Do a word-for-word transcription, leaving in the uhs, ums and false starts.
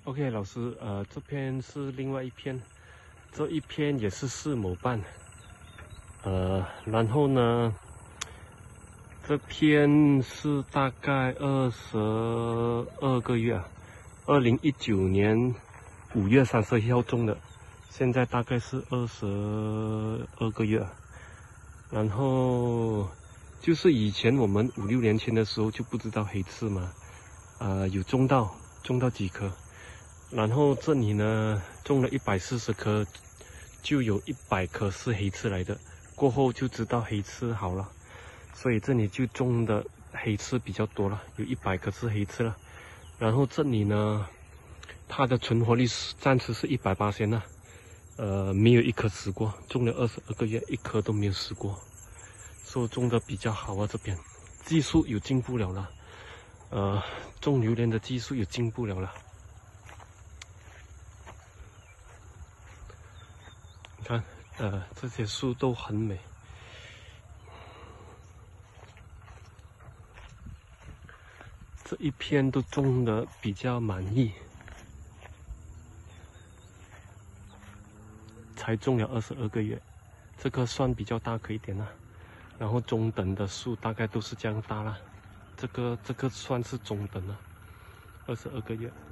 OK， 老师，呃，这篇是另外一篇，这一篇也是四亩半，呃，然后呢，这篇是大概二十二个月，二零一九年五月三十一号种的，现在大概是二十二个月，然后就是以前我们五六年前的时候就不知道黑刺嘛，呃，有种到种到几颗。然后这里呢，种了一百四十颗，就有一百颗是黑刺来的。过后就知道黑刺好了，所以这里就种的黑刺比较多了，有一百颗是黑刺了。然后这里呢，它的存活率暂时是一百八十呢，呃，没有一颗死过，种了二十二个月，一颗都没有死过，所以种的比较好啊。这边技术有进步了了，呃，种榴莲的技术有进步了了。你看，呃，这些树都很美。这一片都种的比较满意，才种了二十二个月，这个算比较大颗一点了。然后中等的树大概都是这样大了，这个这个算是中等了，二十二个月。